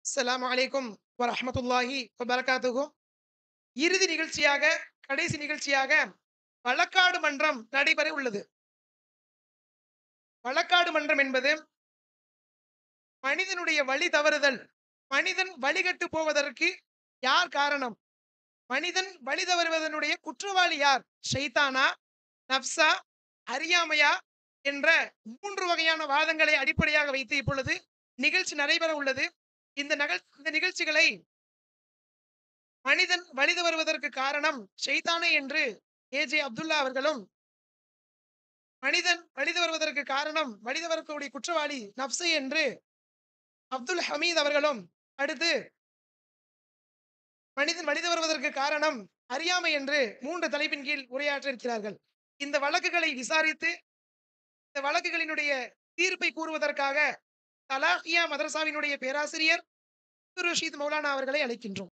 அஸ்ஸலாமு அலைக்கும் வரஹ்மத்துல்லாஹி வபரகாத்துஹு. இறுதி நிகழ்ச்சியாக, கடைசி நிகழ்ச்சியாக வழக்காடு மன்றம் நடைபெற உள்ளது. வழக்காடு மன்றம் என்பது மனிதனுடைய வழி தவறுதல், மனிதன் வழிகட்டு போவதற்கு யார் காரணம், மனிதன் வழி தவறுவதனுடைய குற்றவாளி யார், ஷைத்தானா, நப்சா, அறியாமையா என்ற 3 வகையான வாதங்களை அடிப்படையாக வைத்து இப்பொழுது நிகழ்ச்சி நடைபெற உள்ளது. இந்த நிகழ்ச்சிகளை மனிதன் வழிது வருவதற்கு காரணம் ஷைத்தானே என்று ஏஜே அப்துல்லா அவர்களும், மனிதன் வழிது வருவதற்கு காரணம் வழிது வரக்கூடிய குற்றவாளி நப்சு என்று அப்துல் ஹமீத் அவர்களும், அடுத்து மனிதன் வழிது வருவதற்கு காரணம் அறியாமை என்று 3 தலைப்பின் கீழ் உரையாற்ற இருக்கிறார்கள். இந்த வழக்குகளை விசாரித்து இந்த வழக்குகளினுடைய தீர்ப்பை கூறுவதற்காக தலாகியா மதரசாவினுடைய பேராசிரியர் ரஷீத் மௌலானா அவர்களை அழைக்கின்றோம்.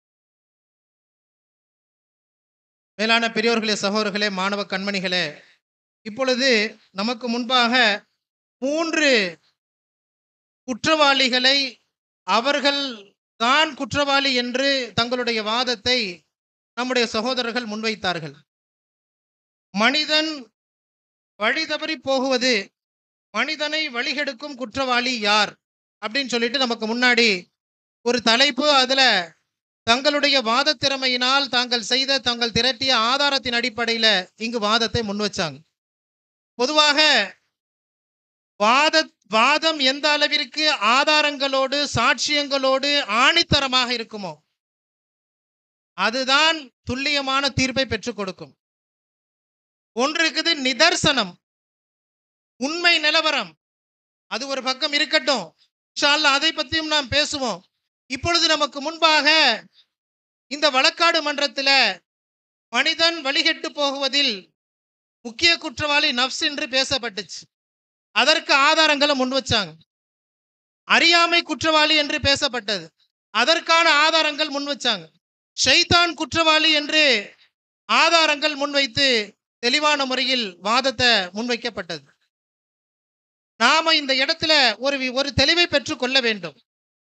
மேலான பெரியோர்களே, சகோதரர்களே, மாணவ கண்மணிகளே, இப்பொழுது நமக்கு முன்பாக 3 குற்றவாளிகளை அவர்கள் தான் குற்றவாளி என்று தங்களுடைய வாதத்தை நம்முடைய சகோதரர்கள் முன்வைத்தார்கள். மனிதன் வழி தவறி போகுவது, மனிதனை வழிகெடுக்கும் குற்றவாளி யார் அப்படின்னு சொல்லிட்டு நமக்கு முன்னாடி ஒரு தலைப்பு, அதுல தங்களுடைய வாத திறமையினால் தாங்கள் திரட்டிய ஆதாரத்தின் அடிப்படையில் இங்கு வாதத்தை முன் வச்சாங்க. பொதுவாக வாதம் எந்த அளவிற்கு ஆதாரங்களோடு சாட்சியங்களோடு ஆணித்தரமாக இருக்குமோ அதுதான் துல்லியமான தீர்ப்பை பெற்றுக் கொடுக்கும். ஒன்று இருக்குது நிதர்சனம், உண்மை நிலவரம். அது ஒரு பக்கம் இருக்கட்டும், இன்ஷா அல்லாஹ் அதை பற்றியும் நாம் பேசுவோம். இப்பொழுது நமக்கு முன்பாக இந்த வழக்காடு மன்றத்தில் மனிதன் வழிகெட்டு போகுவதில் முக்கிய குற்றவாளி நப்ஸ் என்று பேசப்பட்டுச்சு. அதற்கு ஆதாரங்களை முன் வச்சாங்க. அறியாமை குற்றவாளி என்று பேசப்பட்டது, அதற்கான ஆதாரங்கள் முன் வச்சாங்க. ஷைத்தான் குற்றவாளி என்று ஆதாரங்கள் முன்வைத்து தெளிவான முறையில் வாதத்தை முன்வைக்கப்பட்டது. நாம இந்த இடத்துல ஒரு தெளிவை பெற்றுக் கொள்ள வேண்டும்.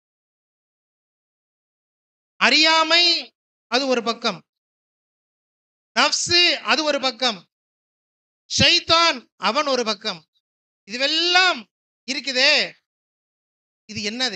அறியாமை அது ஒரு பக்கம், நப்சு அது ஒரு பக்கம், ஷைத்தான் அவன் ஒரு பக்கம். இதுவெல்லாம் இருக்குதே, இது என்னது?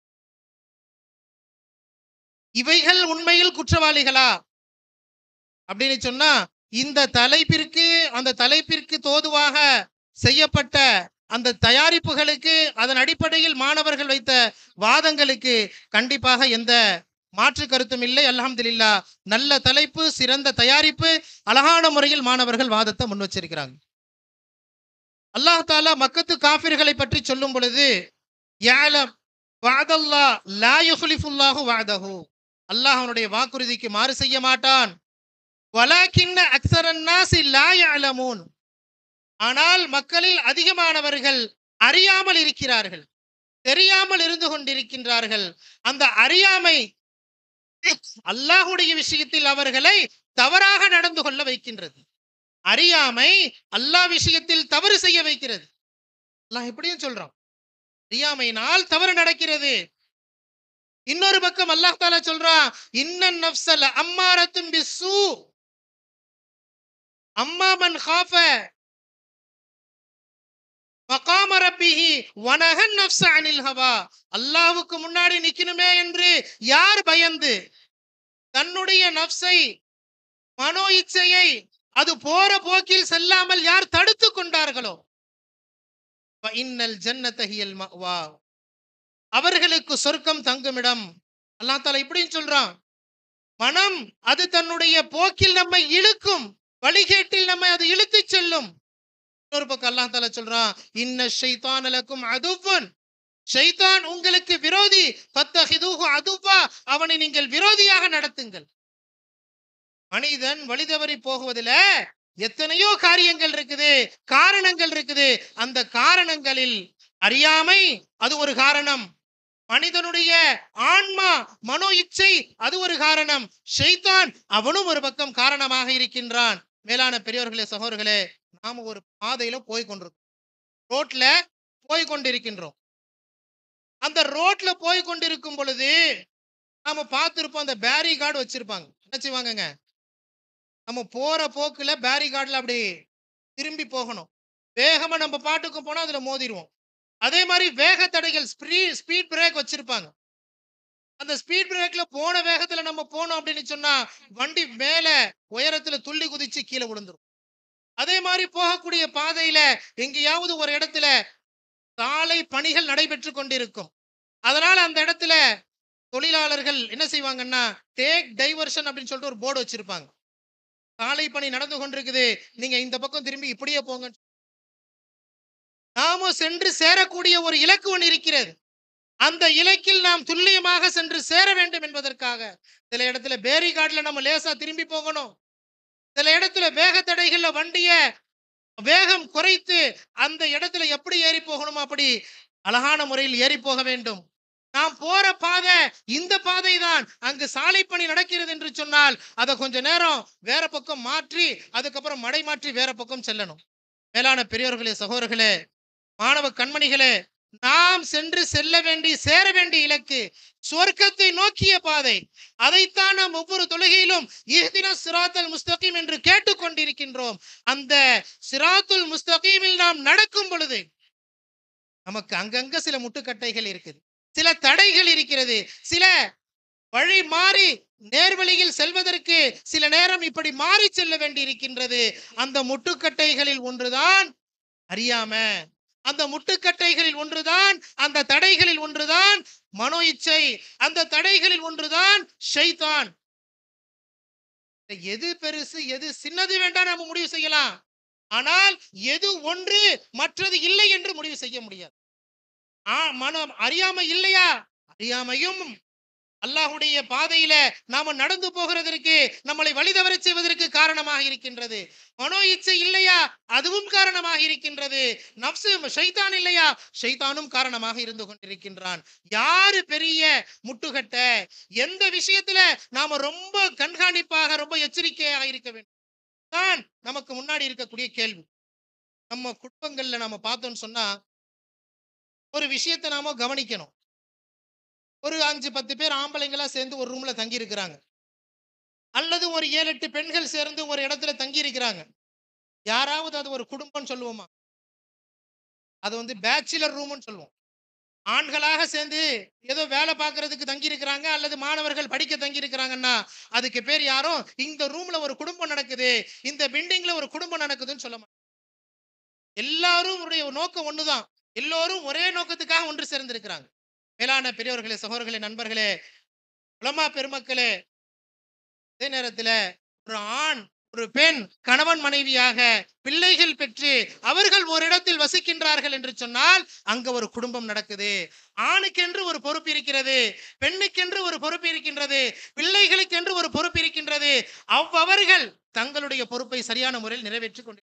இவைகள் உண்மையில் குற்றவாளிகளா அப்படின்னு சொன்னா, இந்த தலைப்பிற்கு அந்த தலைப்பிற்கு தோதுவாக செய்யப்பட்ட அந்த தயாரிப்புகளுக்கு, அதன் அடிப்படையில் மாணவர்கள் வைத்த வாதங்களுக்கு கண்டிப்பாக எந்த மாற்று கருத்தும் இல்லை. அல்ஹம்துலில்லாஹ், நல்ல தலைப்பு, சிறந்த தயாரிப்பு, அழகான முறையில் மாணவர்கள் வாதத்தை முன் வச்சிருக்கிறாங்க. அல்லாஹ் தாலா மக்கத்து காஃபிர்களை பற்றி சொல்லும் பொழுது, யஅலம் வஅதல்லாஹ் லா யுக்லிஃபுல்லாஹு வஅதஹு, அல்லாஹ் அவனுடைய வாக்குறுதிக்கு மாறு செய்ய மாட்டான். வலாக்கின்ன அக்ஸரன் நாஸி லா யஅலமூன், ஆனால் மக்களில் அதிகமானவர்கள் அறியாமல் இருக்கிறார்கள், தெரியாமல் இருந்து கொண்டிருக்கின்றார்கள். அந்த அறியாமை அல்லாஹ்வுடைய விஷயத்தில் அவர்களை தவறாக நடந்து கொள்ள வைக்கின்றது. அறியாமை அல்லாஹ் விஷயத்தில் தவறு செய்ய வைக்கிறது. அல்லாஹ் எப்படியும் சொல்றான், அறியாமையினால் தவறு நடக்கிறது. இன்னொரு பக்கம் அல்லாஹ் தஆலா சொல்றான், இன்னன் நஃப்ஸல அம்மாரத்தும் பிஸ்ஸூ அம்மா மன் காஃப மகாம ரப்பிஹி வனஹன் நஃப்ஸ அனில் ஹவா, அல்லாஹ்வுக்கு முன்னாடி நிக்கணுமே என்று யார் பயந்து தன்னுடைய நஃப்ஸை, மனோ இச்சையை அது போற போக்கில் செல்லாமல் யார் தடுத்து கொண்டார்களோ, இன்னல் ஜன்னத ஹியல் மஅவா, அவர்களுக்கு சொர்க்கம் தங்குமிடம். அல்லாஹ் தஆலா இப்படின்னு சொல்றான், மனம் அது தன்னுடைய போக்கில் நம்மை இழுக்கும், வழிகேட்டில் நம்மை அது இழுத்து செல்லும். இன்னொரு பக்கம் அல்லாஹ் தஆலா சொல்றான், இன்ன ஷைத்தான லக்கும் அதுவன், ஷைத்தான் உங்களுக்கு விரோதி, ஃபத்தஹிதுஹு அதுவா, அவனை நீங்கள் விரோதியாக நடத்துங்கள். மனிதன் வழிதவறி போகுவதில் எத்தனையோ காரியங்கள் இருக்குது, காரணங்கள் இருக்குது. அந்த காரணங்களில் அறியாமை அது ஒரு காரணம், மனிதனுடைய ஆன்மா மனோ இச்சை அது ஒரு காரணம், ஷைத்தான் அவனும் ஒரு பக்கம் காரணமாக இருக்கின்றான். மேலான பெரியோர்களே, சகோதரர்களே, நாம ஒரு பாதையில போய் கொண்டிருக்கோம், ரோட்ல போய் கொண்டிருக்கின்றோம். அந்த ரோட்ல போய் கொண்டிருக்கும் பொழுது நாம பார்த்திருப்போம், அந்த பேரிகார்டு வச்சிருப்பாங்க. என்ன செய்வாங்கங்க, நம்ம போற போக்குல பேரிகார்டுல அப்படி திரும்பி போகணும். வேகமா நம்ம பாட்டுக்கு போனா அதுல மோதிருவோம். அதே மாதிரி வேக தடைகள், ஸ்பீட் பிரேக் வச்சிருப்பாங்க. அந்த ஸ்பீட் பிரேக்ல போன வேகத்துல நம்ம போனோம் அப்படின்னு சொன்னா வண்டி மேல உயரத்துல துள்ளி குதிச்சு கீழே விழுந்துரும். அதே மாதிரி போகக்கூடிய பாதையில எங்கேயாவது ஒரு இடத்துல சாலை பணிகள் நடைபெற்று கொண்டிருக்கும். அதனால அந்த இடத்துல தொழிலாளர்கள் என்ன செய்வாங்கன்னா, டேக் டைவர்ஷன் அப்படின்னு சொல்லிட்டு ஒரு போர்டு வச்சிருப்பாங்க. சாலை பணி நடந்து கொண்டிருக்குது, நீங்க இந்த பக்கம் திரும்பி இப்படியே போங்க. நாமும் சென்று சேரக்கூடிய ஒரு இலக்கு ஒன்று இருக்கிறது. அந்த இலக்கில் நாம் துல்லியமாக சென்று சேர வேண்டும் என்பதற்காக சில இடத்துல பேரிகார்டுல நம்ம லேசா திரும்பி போகணும். சில இடத்துல வேக தடைகள்ல வண்டிய வேகம் குறைத்து அந்த இடத்துல எப்படி ஏறி போகணுமோ அப்படி அழகான முறையில் ஏறி போக வேண்டும். நாம் போற பாதை இந்த பாதை தான், அங்கு சாலை பணி நடக்கிறது என்று சொன்னால் அதை கொஞ்ச நேரம் வேற பக்கம் மாற்றி அதுக்கப்புறம் மடை மாற்றி வேற பக்கம் செல்லணும். மேலான பெரியோர்களே, சகோதரர்களே, மாணவ கண்மணிகளே, நாம் சென்று செல்ல வேண்டி சேர வேண்டிய இலக்கு சொர்க்கத்தை நோக்கிய பாதை. அதைத்தான் நாம் ஒவ்வொரு தொழுகையிலும் இஹ்தினஸ் சிராத்தல் முஸ்தகீம் என்று கேட்டுக்கொண்டிருக்கின்றோம். அந்த சிராத்துல் முஸ்தகீமில் நாம் நடக்கும் பொழுது நமக்கு அங்கங்க சில முட்டுக்கட்டைகள் இருக்குது, சில தடைகள் இருக்கிறது, சில வழி மாறி நேர்வழியில் செல்வதற்கு சில நேரம் இப்படி மாறி செல்ல வேண்டி இருக்கின்றது. அந்த முட்டுக்கட்டைகளில் ஒன்றுதான் அறியாம, அந்த முட்டுக்கட்டைகளில் ஒன்றுதான், அந்த தடைகளில் ஒன்றுதான் மனோ இச்சை, அந்த தடைகளில் ஒன்றுதான் ஷைத்தான். எது பெருசு எது சின்னது வேண்டாம் நம்ம முடிவு செய்யலாம், ஆனால் எது ஒன்று மற்றது இல்லை என்று முடிவு செய்ய முடியாது. மனம் அறியாமை இல்லையா, அறியாமையும் அல்லாஹ்வுடைய பாதையில நாம நடந்து போகிறதற்கு, நம்மளை வழிதவற செய்வதற்கு காரணமாக இருக்கின்றது. மனோ இச்சை இல்லையா, அதுவும் காரணமாக இருக்கின்றது. நப்சு ஷைத்தான் இல்லையா, ஷைத்தானும் காரணமாக இருந்து கொண்டிருக்கின்றான். யாரு பெரிய முட்டுகட்ட, எந்த விஷயத்துல நாம ரொம்ப கண்காணிப்பாக ரொம்ப எச்சரிக்கையாக இருக்க வேண்டும் தான் நமக்கு முன்னாடி இருக்கக்கூடிய கேள்வி. நம்ம குடும்பங்கள்ல நாம பார்த்தோம்னு சொன்னா ஒரு விஷயத்தை நாம கவனிக்கணும். ஒரு 5-10 பேர் ஆம்பளைங்களா சேர்ந்து ஒரு ரூம்ல தங்கி இருக்கிறாங்க, அல்லது ஒரு 7-8 பெண்கள் சேர்ந்து ஒரு இடத்துல தங்கி இருக்கிறாங்க. யாராவது அது ஒரு குடும்பம் சொல்லுவோமா? அது பேச்சுலர் ரூம்னு சொல்லுவோம். ஆண்களாக சேர்ந்து ஏதோ வேலை பார்க்கறதுக்கு தங்கி இருக்கிறாங்க, அல்லது மாணவர்கள் படிக்க தங்கி இருக்கிறாங்கன்னா அதுக்கு பேர் யாரும் இந்த ரூம்ல ஒரு குடும்பம் நடக்குது, இந்த பில்டிங்ல ஒரு குடும்பம் நடக்குதுன்னு சொல்ல மாட்டாங்க. எல்லாரும் நோக்கம் ஒண்ணுதான், எல்லோரும் ஒரே நோக்கத்துக்காக ஒன்று சேர்ந்திருக்கிறாங்க. மேலான பெரியவர்களே, சகோதரர்களே, நண்பர்களே, உலமா பெருமக்களே, அதே நேரத்துல ஒரு ஆண் ஒரு பெண் கணவன் மனைவியாக பிள்ளைகள் பெற்று அவர்கள் ஒரு இடத்தில் வசிக்கின்றார்கள் என்று சொன்னால் அங்க ஒரு குடும்பம் நடக்குது. ஆணுக்கென்று ஒரு பொறுப்பு இருக்கிறது, பெண்ணுக்கென்று ஒரு பொறுப்பு இருக்கின்றது, பிள்ளைகளுக்கென்று ஒரு பொறுப்பு இருக்கின்றது. அவர்கள் தங்களுடைய பொறுப்பை சரியான முறையில் நிறைவேற்றிக் கொண்டு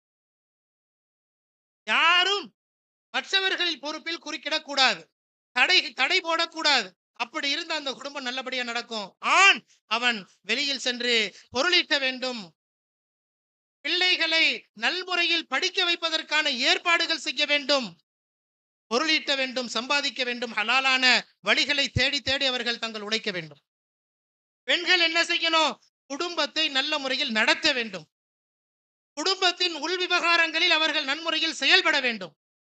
யாரும் மற்றவர்களின் பொறுப்பில் குறுக்கிடக்கூடாது, தடை போடக்கூடாது. அப்படி இருந்த அந்த குடும்பம் நல்லபடியா நடக்கும். ஆண் அவன் வெளியில் சென்று பொருளீட்ட வேண்டும், பிள்ளைகளை நல்முறையில் படிக்க வைப்பதற்கான ஏற்பாடுகள் செய்ய வேண்டும், பொருளீட்ட வேண்டும், சம்பாதிக்க வேண்டும், ஹலாலான வழிகளை தேடி தேடி அவர்கள் தங்கள் உழைக்க வேண்டும். பெண்கள் என்ன செய்யணும்? குடும்பத்தை நல்ல முறையில் நடத்த வேண்டும், குடும்பத்தின் உள் விவகாரங்களில் அவர்கள் நன்முறையில் செயல்பட வேண்டும்.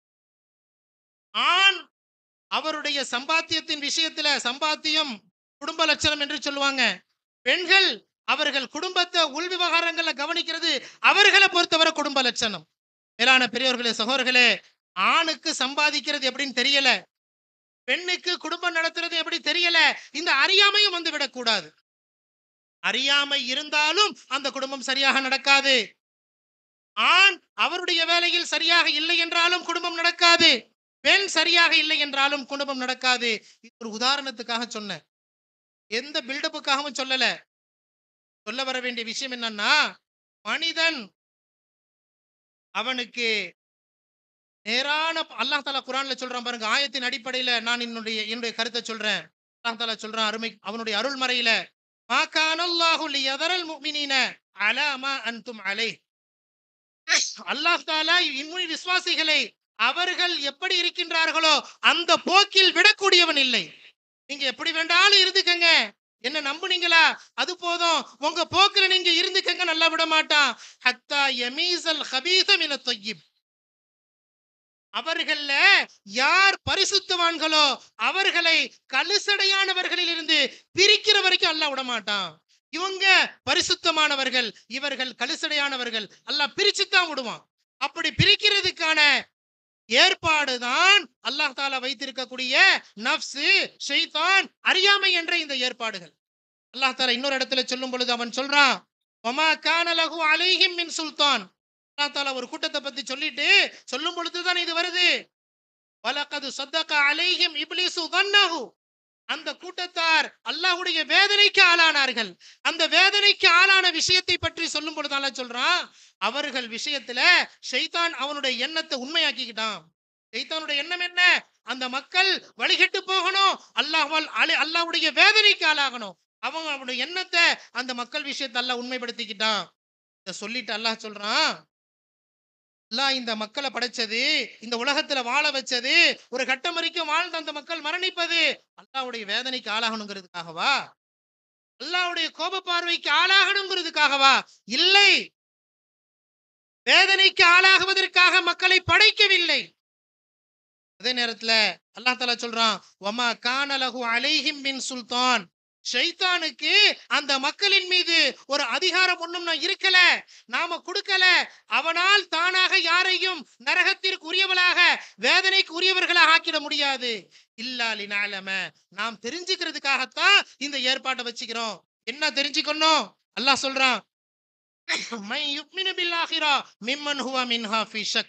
ஆண் அவருடைய சம்பாத்தியத்தின் விஷயத்துல, சம்பாத்தியம் குடும்ப லட்சணம் என்று சொல்லுவாங்க. பெண்கள் அவர்கள் குடும்பத்தை உள் விவகாரங்களை கவனிக்கிறது அவர்களை பொறுத்தவரை குடும்ப லட்சணம். மேலான பெரியவர்களே, சகோதரர்களே, ஆணுக்கு சம்பாதிக்கிறது எப்படின்னு தெரியல, பெண்ணுக்கு குடும்பம் நடத்துறது எப்படி தெரியல, இந்த அறியாமையும் விடக்கூடாது. அறியாமை இருந்தாலும் அந்த குடும்பம் சரியாக நடக்காது. ஆண் அவருடைய வேலையில் சரியாக இல்லை என்றாலும் குடும்பம் நடக்காது, பெண் சரியாக இல்லை என்றாலும் குடும்பம் நடக்காது. ஒரு உதாரணத்துக்காக சொன்னேன், எந்த பில்டப்புக்காகவும் சொல்லல. சொல்ல வர வேண்டிய விஷயம் என்னன்னா, மனிதன் அவனுக்கு நேரான அல்லாஹ் தஆலா குர்ஆன்ல சொல்றான் பாருங்க, ஆயத்தின் அடிப்படையில நான் என்னுடைய கருத்தை சொல்றேன். அல்லாஹ் தஆலா சொல்றான் அவனுடைய அருள்மறையில, மா கானல்லாஹு லியதரல் முஃமினீன அலா மா அன்தும் அலைஹ். அல்லாஹ் தஆலா விசுவாசிகளை அவர்கள் எப்படி இருக்கின்றார்களோ அந்த போக்கில் விடக்கூடியவன் இல்லை. நீங்க எப்படி வேண்டாலும் இருந்துக்கங்க, என்ன நம்புனீங்களா அது போதும், உங்க போக்குல நீங்க இருந்துக்கங்க, நல்லா விட மாட்டான். ஹத்தா யமீசல் ஹபீஸ மினத் தய்யிப். அவர்கள யார் பரிசுத்தவான்களோ அவர்களை கழுசடையானவர்களில் இருந்து பிரிக்கிற வரைக்கும் அல்லாஹ் விட மாட்டான். இவங்க பரிசுத்தமானவர்கள், இவர்கள் கழுசடையானவர்கள், அல்லாஹ் பிரிச்சுத்தான் விடுவான். அப்படி பிரிக்கிறதுக்கான ஏற்பாடுதான் அல்லாஹ் தாலா வைத்திருக்கக்கூடிய நஃப்ஸு, ஷைத்தான், அறியாமை என்ற இந்த ஏற்பாடுகள். அல்லாஹ் தாலா இன்னொரு இடத்துல சொல்லும் பொழுது அவன் சொல்றான், வமா கான லஹு அலைஹிம் மின் சுல்தான். அல்லாஹ் தாலா ஒரு கூட்டத்தை பத்தி சொல்லிட்டு சொல்லும் பொழுதுதான் இது வருது. வலகது ஸதக அலைஹிம் இப்லீசு தன்னஹு. அந்த கூட்டத்தார் அல்லாஹ்வுடைய வேதனைக்கு ஆளானார்கள். அந்த வேதனைக்கு ஆளான விஷயத்தை பற்றி சொல்லும் பொழுது அல்லாஹ் சொல்றான், அவர்கள் விஷயத்துல ஷைத்தான் அவனுடைய எண்ணத்தை உண்மையாக்கிக்கிட்டான். ஷைத்தானுடைய எண்ணம் என்ன? அந்த மக்கள் வழிகட்டு போகணும், அல்லாஹ்வுடைய வேதனைக்கு ஆளாகணும். அவனுடைய எண்ணத்தை அந்த மக்கள் விஷயத்தை அல்லாஹ் உண்மைப்படுத்திக்கிட்டான். இத சொல்லிட்டு அல்லாஹ் சொல்றான், அல்லாஹ் இந்த மக்களை படைச்சது, இந்த உலகத்துல வாழ வச்சது, ஒரு கட்டம் வரைக்கும் வாழ்ந்த அந்த மக்கள் மரணிப்பது அல்லாஹ்வுடைய வேதனைக்கு ஆளாகணுங்கிறதுக்காகவா? அல்லாஹ்வுடைய கோப பார்வைக்கு ஆளாகணுங்கிறதுக்காகவா? இல்லை, வேதனைக்கு ஆளாகுவதற்காக மக்களை படைக்கவில்லை. அதே நேரத்துல அல்லாஹ் தஆலா சொல்றான், வமா கான லஹு அலைஹிம் மின் சுல்தான். ஷைத்தானுக்கு அந்த மக்களின் மீது ஒரு அதிகாரம் ஒண்ணும் இருக்கல, நாம கொடுக்கல. அவனால் தானாக யாரையும் நரகத்திற்கு உரியவளாக, வேதனைக்கு உரியவர்களாக ஆக்கிட முடியாது. இல்லா லினஅலம, நாம் தெரிஞ்சுக்கிறதுக்காகத்தான் இந்த ஏற்பாட்டை வச்சுக்கிறோம். என்ன தெரிஞ்சுக்கணும்? அல்லாஹ் சொல்றான், மை யுக்மினு பில் ஆகிரா மிம்மன் ஹுவ மின்ஹா ஃபீ ஷக்.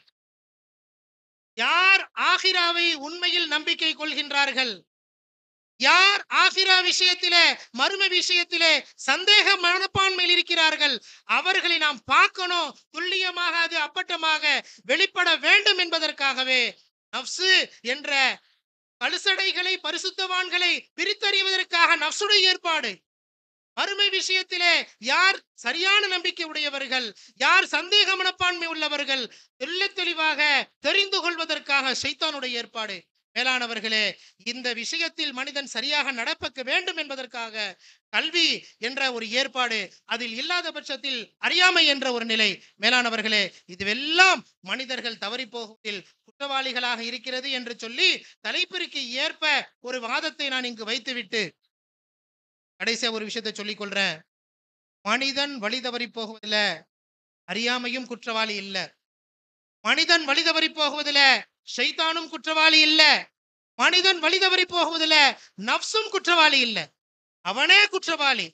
யார் ஆகிராவை உண்மையில் நம்பிக்கை கொள்கின்றார்கள், யார் ஆகிரா விஷயத்திலே, மர்ம விஷயத்திலே சந்தேக மனப்பான்மையில் இருக்கிறார்கள், அவர்களை நாம் பார்க்கணும். துல்லியமாக அது அப்பட்டமாக வெளிப்பட வேண்டும் என்பதற்காகவே நஃப்ஸு என்ற கழுசடைகளை, பரிசுத்தவான்களை பிரித்தறிவதற்காக நஃப்ஸுடைய ஏற்பாடு. மறுமை விஷயத்திலே யார் சரியான நம்பிக்கை உடையவர்கள், யார் சந்தேக மனப்பான்மை உள்ளவர்கள், தெளிவாக தெரிந்து கொள்வதற்காக ஷைத்தானுடைய ஏற்பாடு. மேலானவர்களே, இந்த விஷயத்தில் மனிதன் சரியாக நடப்பக்க வேண்டும் என்பதற்காக கல்வி என்ற ஒரு ஏற்பாடு, அதில் இல்லாத பட்சத்தில் அறியாமை என்ற ஒரு நிலை. மேலானவர்களே, இதுவெல்லாம் மனிதர்கள் தவறி போவதில் குற்றவாளிகளாக இருக்கிறது என்று சொல்லி தலைப்பிற்கு ஏற்ப ஒரு வாதத்தை நான் இங்கு வைத்துவிட்டு கடைசியா ஒரு விஷயத்தை சொல்லிக் கொள்றேன். மனிதன் வழி தவறி போகுவதில் அறியாமையும் குற்றவாளி இல்ல, மனிதன் வழி தவறி போகுவதில் ஷைத்தானும் குற்றவாளி இல்ல, மனிதன் வழி தவறி போகுவதில் நஃப்ஸும் குற்றவாளி இல்ல, அவனே குற்றவாளி.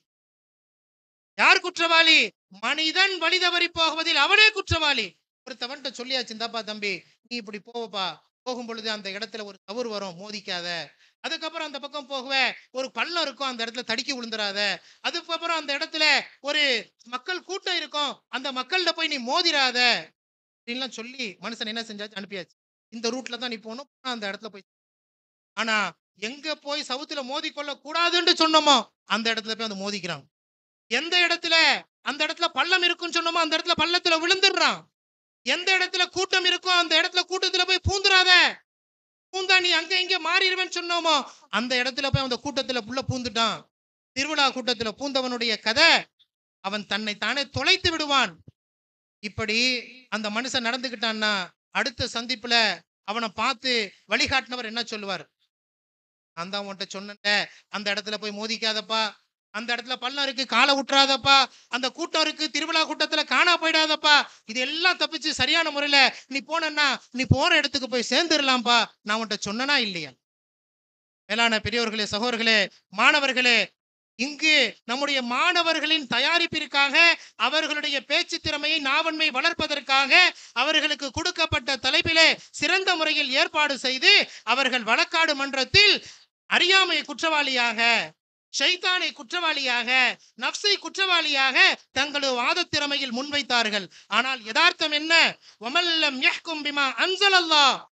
யார் குற்றவாளி? மனிதன் வழி தவறி போகுவதில் அவனே குற்றவாளி. ஒருத்தவன்ட்ட சொல்லியாச்சு, இந்தாப்பா தம்பி, நீ இப்படி போவப்பா, போகும் பொழுது அந்த இடத்துல ஒரு தவறு வரும், மோதிக்காத. அதுக்கப்புறம் அந்த பக்கம் போகுவ, ஒரு பள்ளம் இருக்கும், அந்த இடத்துல தடுக்கி விழுந்துடாத. அதுக்கப்புறம் அந்த இடத்துல ஒரு மக்கள் கூட்டம் இருக்கும், அந்த மக்கள்கிட்ட போய் நீ மோதிராத அப்படின்லாம் சொல்லி மனுஷன் என்ன செஞ்சாச்சு, அனுப்பியாச்சு. இந்த ரூட்ல தான் நீ போகணும், அந்த இடத்துல போய். ஆனா எங்க போய் சவுத்துல மோதி கொள்ள கூடாதுன்னு சொன்னோமோ அந்த இடத்துல போய் வந்து மோதிக்கிறான். எந்த இடத்துல அந்த இடத்துல பள்ளம் இருக்குன்னு சொன்னோமோ அந்த இடத்துல பள்ளத்துல விழுந்துடுறான். எந்த இடத்துல கூட்டம் இருக்கோ அந்த இடத்துல கூட்டத்துல போய் பூந்துராத, பூந்தா நீ அங்க இங்க மாறிடுவேன்னு சொன்னோமோ அந்த இடத்துல போய் அந்த கூட்டத்துல புள்ள பூந்துட்டான். திருவிழா கூட்டத்துல பூந்தவனுடைய கதை, அவன் தன்னை தானே தொலைத்து விடுவான். இப்படி அந்த மனுஷன் நடந்துகிட்டான்னா அடுத்த சந்திப்புல அவனை பார்த்து வழிகாட்டினவர் என்ன சொல்லுவார்? நான் தான் உன்கிட்ட சொன்னேன், அந்த இடத்துல போய் மோதிக்காதப்பா, அந்த இடத்துல பள்ளம் இருக்கு, காலை விட்டுறாதப்பா, அந்த கூட்டம் இருக்கு, திருவிழா கூட்டத்துல காணா போயிடாதப்பா, இது எல்லாம் தப்பிச்சு சரியான முறையில நீ போனா நீ போற இடத்துக்கு போய் சேர்ந்துடலாம்ப்பா, நான் உன்கிட்ட சொன்னனா இல்லையா? மேலான பெரியவர்களே, சகோதரர்களே, மாணவர்களே, இங்கு நம்முடைய மாணவர்களின் தயாரிப்பிற்காக, அவர்களுடைய பேச்சு திறமையை, நாவன்மை வளர்ப்பதற்காக அவர்களுக்கு கொடுக்கப்பட்ட தலைப்பிலே சிறந்த முறையில் ஏற்பாடு செய்து அவர்கள் வழக்காடு மன்றத்தில் அறியாமை குற்றவாளியாக, ஷைத்தானை குற்றவாளியாக, நஃப்ஸை குற்றவாளியாக தங்களது வாத திறமையில் முன்வைத்தார்கள். ஆனால் யதார்த்தம் என்ன? வமல்லம் யஹ்கும் பிமா அன்ஸலல்லாஹ்,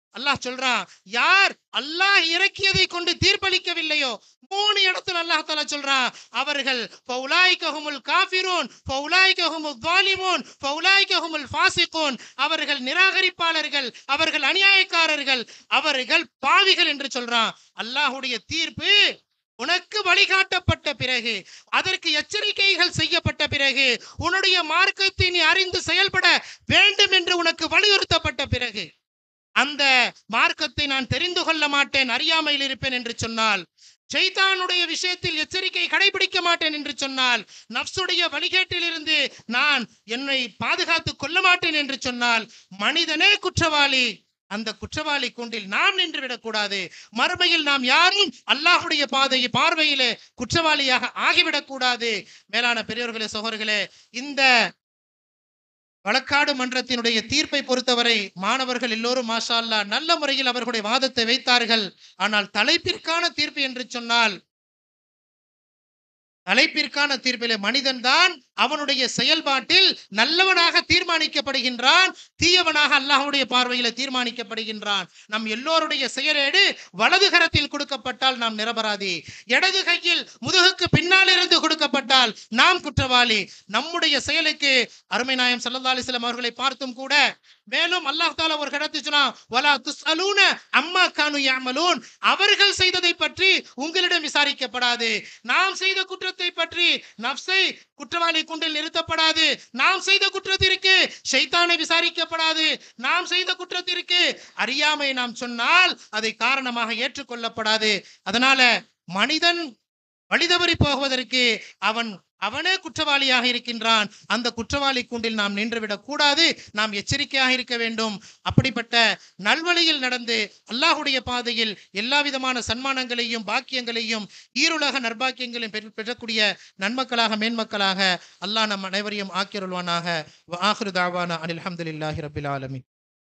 அல்லாஹ் சொல்றான், யார் அல்லாஹ் இறக்கியதை கொண்டு தீர்ப்பளிக்கவில்லையோ, 3 இடத்துல அல்லாஹ் தஆலா சொல்றான், அவர்கள் ஃபௌலாயிக ஹுமுல் காஃபிரூன் ஃபௌலாயிக ஹுமுல் ஸாலிமூன் ஃபௌலாயிக ஹுமுல் ஃபாஸிகூன், அவர்கள் நிராகரிப்பாளர்கள், அவர்கள் அநியாயக்காரர்கள், அவர்கள் பாவிகள் என்று சொல்றான். அல்லாஹ்வுடைய தீர்ப்பு உனக்கு வழிகாட்டப்பட்ட பிறகு, அதற்கு எச்சரிக்கைகள் செய்யப்பட்ட பிறகு, உன்னுடைய மார்க்கத்தை நீ அறிந்து செயல்பட வேண்டும் என்று உனக்கு வலியுறுத்தப்பட்ட பிறகு, அந்த மார்க்கத்தை நான் தெரிந்து கொள்ள மாட்டேன், அறியாமையில் இருப்பேன் என்று சொன்னால், ஷைத்தானுடைய விஷயத்தில் எச்சரிக்கை கடைபிடிக்க மாட்டேன் என்று சொன்னால், நஃப்சுடைய வழிகேட்டிலிருந்து நான் என்னை பாதுகாத்துக் கொள்ள மாட்டேன் என்று சொன்னால், மனிதனே குற்றவாளி. அந்த குற்றவாளி கூண்டில் நாம் நின்று விடக்கூடாது. மறுமையில் நாம் யாரும் அல்லாஹ்வுடைய பார்வையிலே குற்றவாளியாக ஆகிவிடக் கூடாது. மேலான பெரியோர்களே, சகோதரர்களே, இந்த வழக்காடு மன்றத்தினுடைய தீர்ப்பை பொறுத்தவரை மாணவர்கள் எல்லோரும் மாஷா அல்லாஹ் நல்ல முறையில் அவர்களுடைய வாதத்தை வைத்தார்கள். ஆனால் தலைப்பிற்கான தீர்ப்பு என்று சொன்னால், தலைப்பிற்கான தீர்ப்பிலே மனிதன் தான் அவனுடைய செயல்பாட்டில் நல்லவனாக தீர்மானிக்கப்படுகின்றான், தீயவனாக அல்லாஹ்வுடைய பார்வையில தீர்மானிக்கப்படுகின்றான். நம் எல்லோருடைய செயலேடு வலது கரத்தில் கொடுக்கப்பட்டால் நாம் நிரபராதி, இடது கையில் முதுகுக்கு பின்னால் இருந்து கொடுக்கப்பட்டால் நாம் குற்றவாளி. நம்முடைய செயலுக்கு அருமை நாயகம் ஸல்லல்லாஹு அலைஹி வஸல்லம் அவர்களை பார்த்தும் கூட, மேலும் அல்லாஹ் தஆலா ஒரு இடத்தில் சொன்னான், வலா துஸ்அலூன அம்மா கானு யஅமலூன், அவர்கள் செய்ததை பற்றி உங்களிடம் விசாரிக்கப்படாது. நாம் செய்த குற்றத்தை பற்றி நஃப்ஸை குற்றவாளி கூண்டில் நிறுத்தப்படாது. நாம் செய்த குற்றத்திற்கு ஷைத்தானை விசாரிக்கப்படாது. நாம் செய்த குற்றத்திற்கு அறியாமை நாம் சொன்னால் அதை காரணமாக ஏற்றுக்கொள்ளப்படாது. அதனால மனிதன் வழிதவறி போகுவதற்கு அவனே குற்றவாளியாக இருக்கின்றான். அந்த குற்றவாளி கூண்டில் நாம் நின்றுவிடக் கூடாது. நாம் எச்சரிக்கையாக இருக்க வேண்டும். அப்படிப்பட்ட நல்வழியில் நடந்து அல்லாஹ்வுடைய பாதையில் எல்லா விதமான சன்மானங்களையும் பாக்கியங்களையும் ஈருலக நற்பாக்கியங்களையும் பெறக்கூடிய நன்மக்களாக மேன்மக்களாக அல்லாஹ் நம் அனைவரையும் ஆக்கியருள்வானாக. வ ஆகிரு தாவானா அனில் ஹம்துலில்லாஹி ரப்பில் ஆலமீன்.